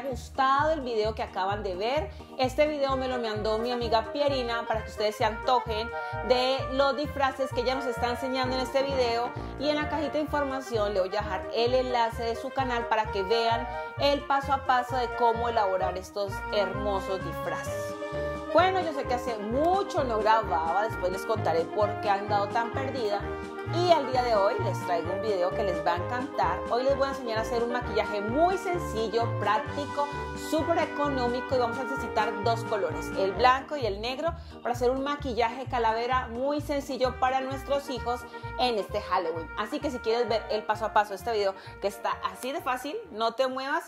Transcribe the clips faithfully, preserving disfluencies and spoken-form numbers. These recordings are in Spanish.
gustado el video que acaban de ver. Este video me lo mandó mi amiga Pierina para que ustedes se antojen de los disfraces que ella nos está enseñando en este video, y en la cajita de información le voy a dejar el enlace de su canal para que vean el paso a paso de cómo elaborar estos hermosos disfraces. Bueno, yo sé que hace mucho no grababa, después les contaré por qué han andado tan perdida, y al día de hoy les traigo un video que les va a encantar. Hoy les voy a enseñar a hacer un maquillaje muy sencillo, práctico, súper económico, y vamos a necesitar dos colores, el blanco y el negro, para hacer un maquillaje calavera muy sencillo para nuestros hijos en este Halloween. Así que si quieres ver el paso a paso de este video, que está así de fácil, no te muevas.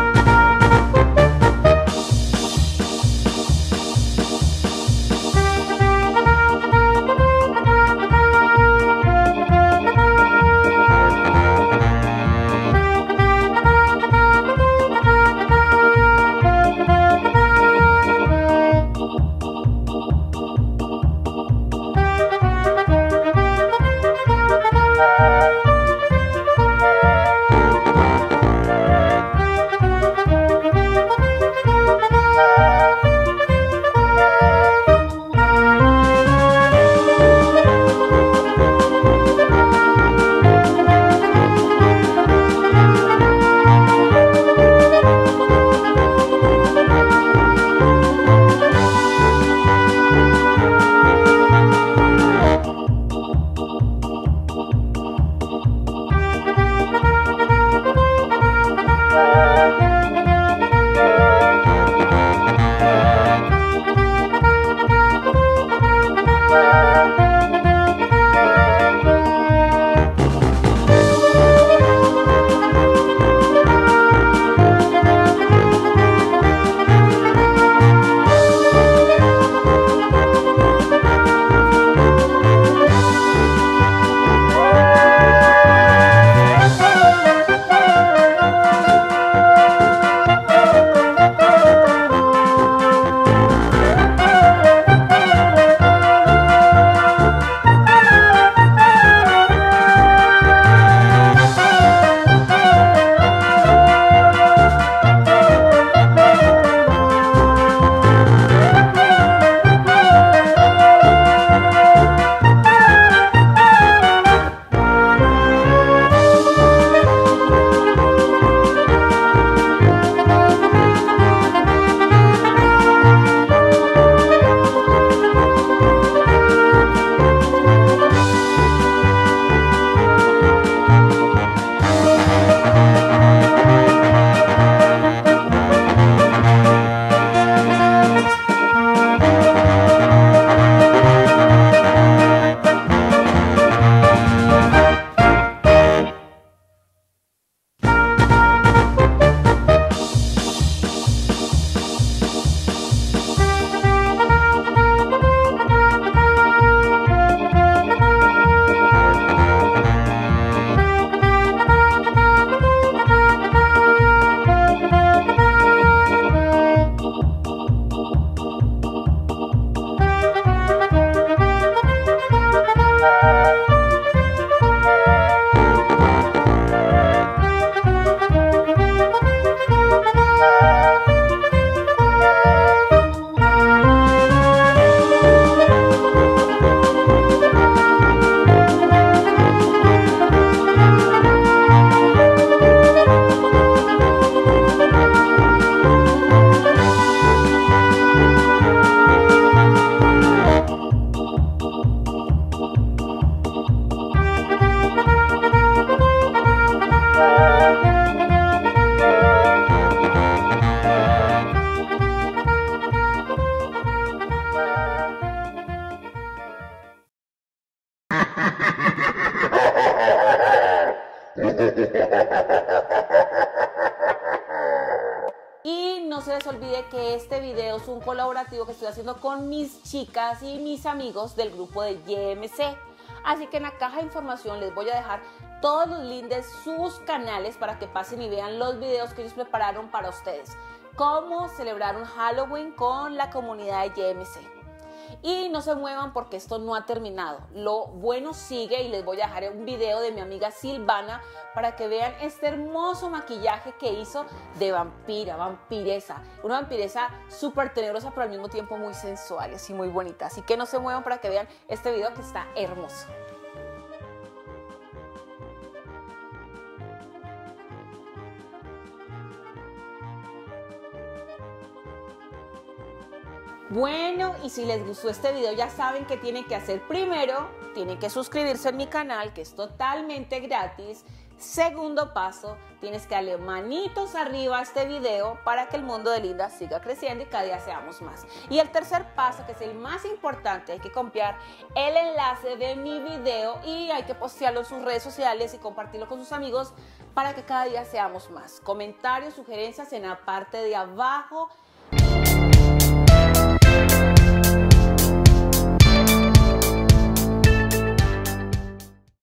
Y no se les olvide que este video es un colaborativo que estoy haciendo con mis chicas y mis amigos del grupo de Y M C. Así que en la caja de información les voy a dejar todos los links de sus canales para que pasen y vean los videos que ellos prepararon para ustedes. Cómo celebrar un Halloween con la comunidad de Y M C. Y no se muevan porque esto no ha terminado. Lo bueno sigue y les voy a dejar un video de mi amiga Silvana para que vean este hermoso maquillaje que hizo de vampira, vampiresa. Una vampiresa súper tenebrosa pero al mismo tiempo muy sensual y así muy bonita. Así que no se muevan para que vean este video que está hermoso. Bueno, y si les gustó este video ya saben que tienen que hacer. Primero, tienen que suscribirse a mi canal, que es totalmente gratis. Segundo paso, tienes que darle manitos arriba a este video para que el mundo de Linda siga creciendo y cada día seamos más. Y el tercer paso, que es el más importante, hay que copiar el enlace de mi video y hay que postearlo en sus redes sociales y compartirlo con sus amigos para que cada día seamos más. Comentarios, sugerencias en la parte de abajo